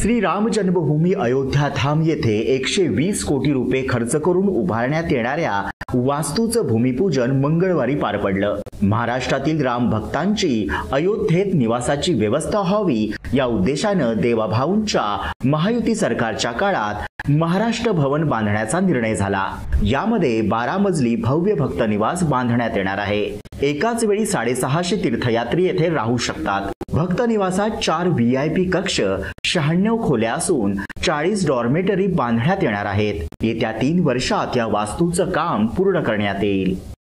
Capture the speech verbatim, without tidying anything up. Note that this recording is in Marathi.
श्री राम जन्मभूमी अयोध्या धाम येथे एकशे वीस कोटी रुपये खर्च करून उभारण्यात येणाऱ्या वास्तूचं भूमिपूजन मंगळवारी पार पडलं। महाराष्ट्रातील राम भक्तांची अयोध्येत निवासाची व्यवस्था व्हावी या उद्देशानं देवाभाऊंच्या महायुती सरकारच्या काळात महाराष्ट्र भवन बांधण्याचा निर्णय झाला। यामध्ये बारा मजली भव्य भक्त निवास बांधण्यात येणार आहे। एकाच वेळी साडेसहाशे तीर्थयात्री येथे राहू शकतात। भक्त निवासात चार व्ही आय पी कक्ष, शहाण्णव खोल्या असून चाळीस डॉर्मेटरी बांधण्यात येणार आहेत। येत्या तीन वर्षात या वास्तूचं काम पूर्ण करण्यात येईल।